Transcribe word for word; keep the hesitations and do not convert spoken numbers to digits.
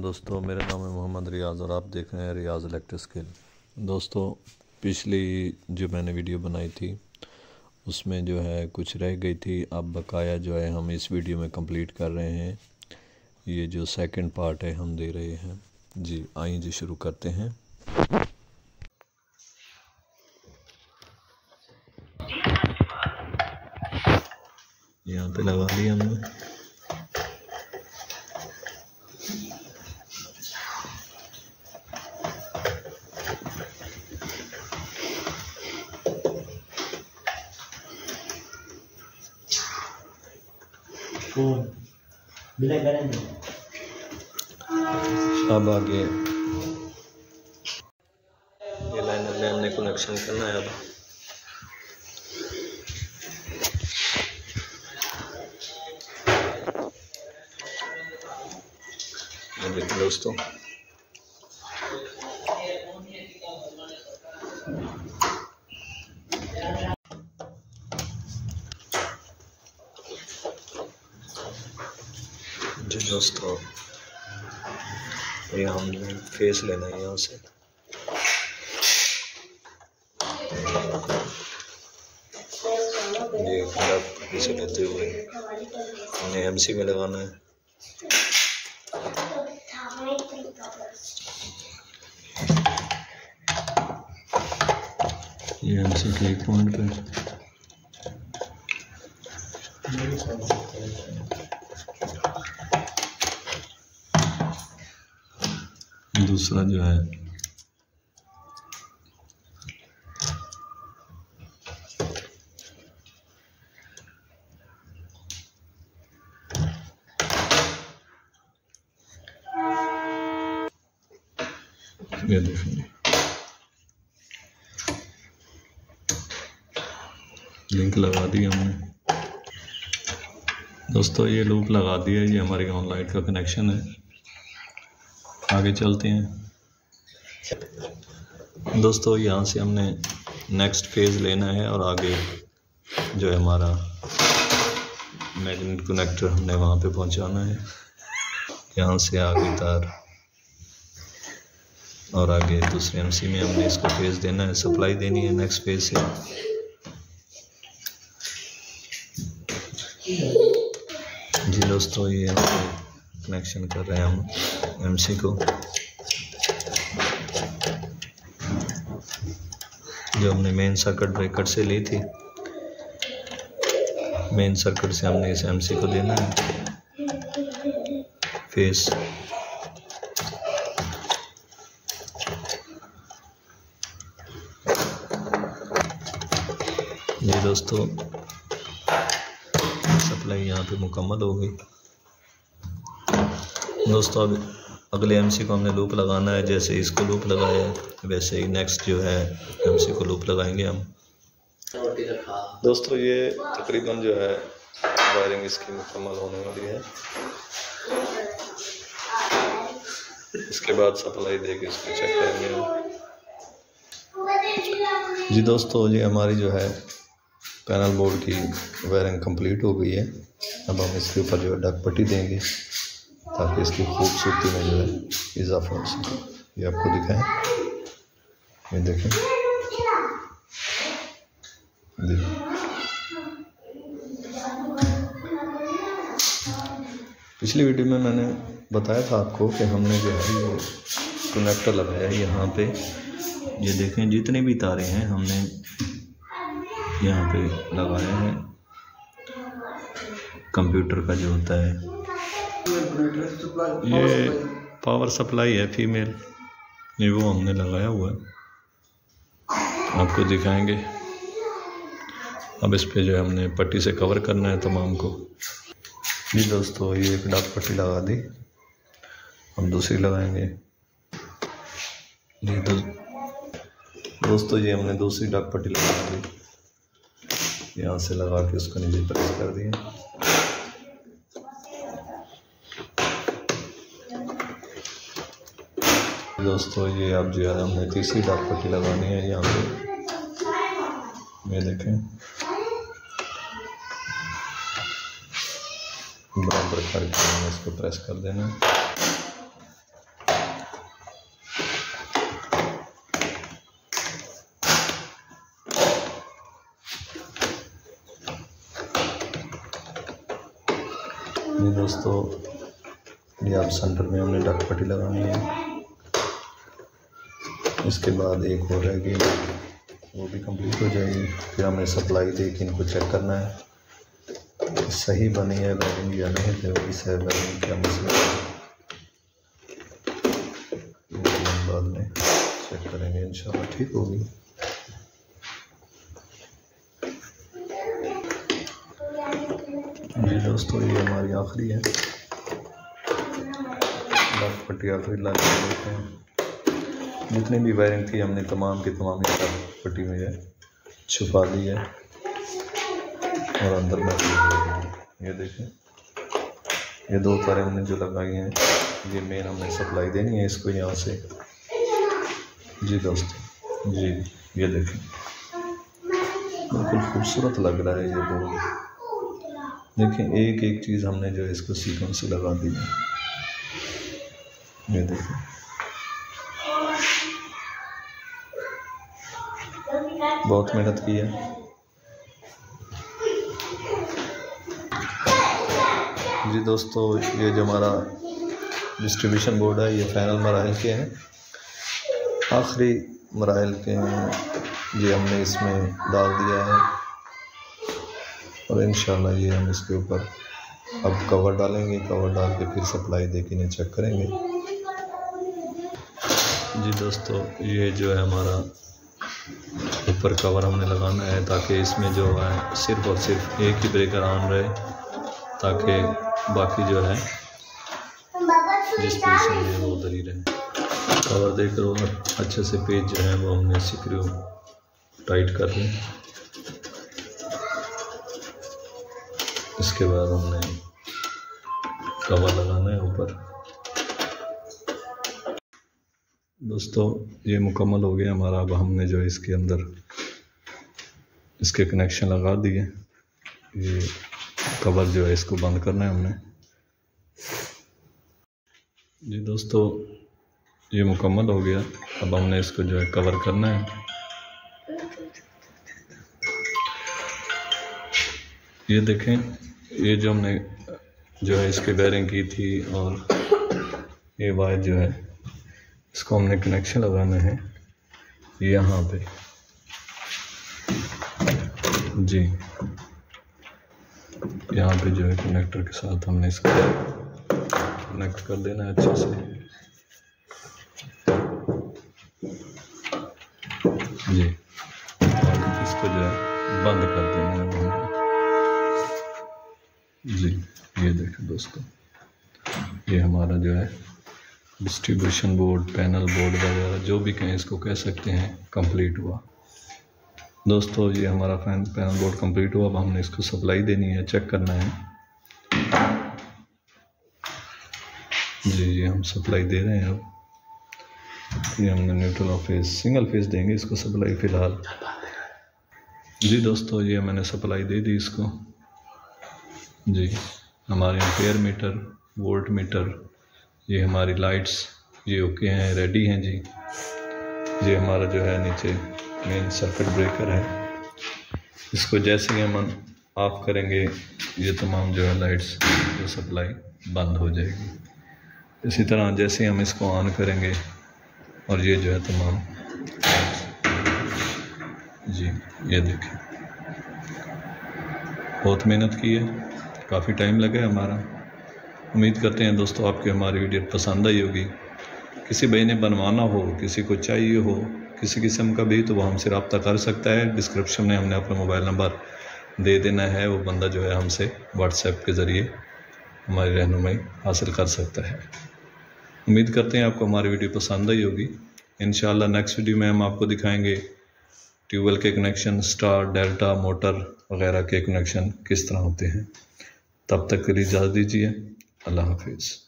दोस्तों, मेरा नाम है मोहम्मद रियाज़ और आप देख रहे हैं रियाज़ इलेक्ट्रिक स्किल। दोस्तों, पिछली जो मैंने वीडियो बनाई थी उसमें जो है कुछ रह गई थी, अब बकाया जो है हम इस वीडियो में कंप्लीट कर रहे हैं। ये जो सेकंड पार्ट है हम दे रहे हैं जी। आइए जी शुरू करते हैं। यहाँ पे लगा दिया हमने। अब आगे ये लाइनर में हमने कनेक्शन करना है। अब ये देखिए दोस्तों, जी दोस्तों, ये हमने फेस लेना है यहाँ से। ये खराब इसे लेते हुए हमने एमसी में लगाना है। ये एमसी के एक पॉइंट पे दूसरा जो है ये देखिए, लिंक लगा दिया हमने। दोस्तों, ये लूप लगा दिया। ये हमारी ऑनलाइन का कनेक्शन है। आगे चलते हैं दोस्तों। यहाँ से हमने नेक्स्ट फेज़ लेना है और आगे जो है हमारा मैग्नेट कनेक्टर हमने वहाँ पे पहुँचाना है। यहाँ से आगे तार और आगे दूसरे एमसी में हमने इसको फेज़ देना है, सप्लाई देनी है नेक्स्ट फेज़ से। जी दोस्तों, ये कनेक्शन कर रहे हैं हम एमसी को। जो हमने मेन सर्किट ब्रेकर से ली थी, मेन सर्किट से हमने इस एमसी को देना है फेस। ये दोस्तों, सप्लाई यहाँ पे मुकम्मल हो गई। दोस्तों, अब अगले एमसी को हमने लूप लगाना है। जैसे इसको लूप लगाया है वैसे ही नेक्स्ट जो है एमसी को लूप लगाएंगे हम। दोस्तों, ये तकरीबन जो है वायरिंग इसकी मुकम्मल होने वाली है। इसके बाद सप्लाई देके इसको चेक करेंगे हम। जी दोस्तों, ये हमारी जो है पैनल बोर्ड की वायरिंग कंप्लीट हो गई है। अब हम इसके ऊपर जो है डक पट्टी देंगे ताकि इसकी खूबसूरती में जो है इजाफा हो सके। ये आपको दिखाएं, ये देखें, पिछली वीडियो में मैंने बताया था आपको कि हमने जो है ये कनेक्टर लगाया है यहाँ पे। ये देखें, जितने भी तारे हैं हमने यहाँ पे लगाया है। कंप्यूटर का जो होता है ये पावर सप्लाई है फीमेल, ये वो हमने लगाया हुआ है, आपको दिखाएंगे। अब इस पे जो है हमने पट्टी से कवर करना है तमाम को। जी दोस्तों, ये एक डक पट्टी लगा दी, हम दूसरी लगाएंगे। जी दो, दोस्तों, ये हमने दूसरी डक पट्टी लगा दी। यहाँ से लगा के उसको नीचे प्रेस कर दिया। दोस्तों, ये अब जो है हमने तीसरी डक पट्टी लगानी है यहाँ पे। ये देखें, बराबर करके इसको प्रेस कर देना। जी दोस्तों, ये आप सेंटर में हमने डक पट्टी लगानी है। इसके बाद एक और रहेगी, वो भी कंप्लीट हो जाएगी। फिर हमें सप्लाई दे के इनको चेक करना है सही बनी है वायरिंग या नहीं। तो इस वायरिंग क्या मसला है बाद में चेक करेंगे, इंशाल्लाह ठीक होगी। जी दोस्तों, ये हमारी आखिरी है डक पट्टी, आखिरी लगा देते हैं। जितनी भी वायरिंग थी हमने तमाम की तमाम इस पट्टी में है छुपा दी है और अंदर में ये देखें, ये दो तारें हमने जो लगाई हैं, ये मेन हमने सप्लाई देनी है इसको यहाँ से। जी दोस्तों, जी ये देखें, बिल्कुल खूबसूरत लग रहा है ये बोर्ड। देखें, एक एक चीज़ हमने जो है इसको सीक्वेंस से लगा दी है। ये देखें, बहुत मेहनत की है। जी दोस्तों, ये जो हमारा डिस्ट्रीब्यूशन बोर्ड है, ये फाइनल मराहल के हैं, आखिरी मराहल के हैं। ये हमने इसमें डाल दिया है और इंशाल्लाह ये हम इसके ऊपर अब कवर डालेंगे। कवर डाल के फिर सप्लाई दे के इन्हें चेक करेंगे। जी दोस्तों, ये जो है हमारा ऊपर कवर हमने लगाना है ताकि इसमें जो है सिर्फ और सिर्फ एक ही ब्रेकर ऑन रहे, ताकि बाकी जो है जिस पोजीशन में वो उधर ही रहे। कवर देकर अच्छे से पेज जो है वो हमने स्क्रू टाइट कर लें। इसके बाद हमने कवर लगाना है ऊपर। दोस्तों, ये मुकम्मल हो गया हमारा। अब हमने जो इसके अंदर इसके कनेक्शन लगा दिए। ये कवर जो है इसको बंद करना है हमने। जी दोस्तों, ये मुकम्मल हो गया। अब हमने इसको जो है कवर करना है। ये देखें, ये जो हमने जो है इसके बेयरिंग की थी और ये वायर जो है इसको हमने कनेक्शन लगाना है यहाँ पे। जी यहाँ पे जो है कनेक्टर के साथ हमने इसको कनेक्ट कर देना है अच्छे से। जी, और इसको जो है बंद कर देना है। जी ये देखो दोस्तों, ये हमारा जो है डिस्ट्रीब्यूशन बोर्ड, पैनल बोर्ड वगैरह जो भी कहें इसको कह सकते हैं, कंप्लीट हुआ। दोस्तों, ये हमारा फैन पैनल बोर्ड कंप्लीट हुआ। अब हमने इसको सप्लाई देनी है, चेक करना है। जी ये हम सप्लाई दे रहे हैं। अब ये हमने न्यूट्रल और फेज सिंगल फेज देंगे इसको सप्लाई फ़िलहाल। जी दोस्तों, ये मैंने सप्लाई दे दी इसको। जी हमारे एम्पेयर मीटर, वोल्ट मीटर, ये हमारी लाइट्स ये ओके हैं, रेडी हैं जी। ये हमारा जो है नीचे मेन सर्किट ब्रेकर है, इसको जैसे ही हम ऑफ करेंगे ये तमाम जो है लाइट्स जो सप्लाई बंद हो जाएगी। इसी तरह जैसे ही हम इसको ऑन करेंगे और ये जो है तमाम, जी ये देखिए, बहुत मेहनत की है, काफ़ी टाइम लगा हमारा। उम्मीद करते हैं दोस्तों आपको हमारी वीडियो पसंद आई होगी। किसी भाई ने बनवाना हो, किसी को चाहिए हो किसी किस्म का भी, तो वो हमसे रब्ता कर सकता है। डिस्क्रिप्शन में हमने अपना मोबाइल नंबर दे देना है, वो बंदा जो है हमसे व्हाट्सएप के ज़रिए हमारी रहनुमाई हासिल कर सकता है। उम्मीद करते हैं आपको हमारी वीडियो पसंद आई होगी। इंशाल्लाह नेक्स्ट वीडियो में हम आपको दिखाएंगे ट्यूबवेल के कनेक्शन, स्टार, डेल्टा, मोटर वगैरह के कनेक्शन किस तरह होते हैं। तब तक के लिए इजाज़त दीजिए। अल्लाह हाफिज़।